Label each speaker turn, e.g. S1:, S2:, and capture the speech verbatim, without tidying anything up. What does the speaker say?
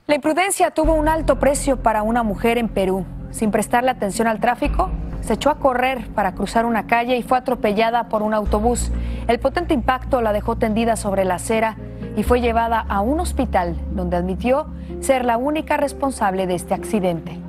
S1: La imprudencia tuvo un alto precio para una mujer en Perú. Sin prestarle atención al tráfico, se echó a correr para cruzar una calle y fue atropellada por un autobús. El potente impacto la dejó tendida sobre la acera y fue llevada a un hospital donde admitió ser la única responsable de este accidente.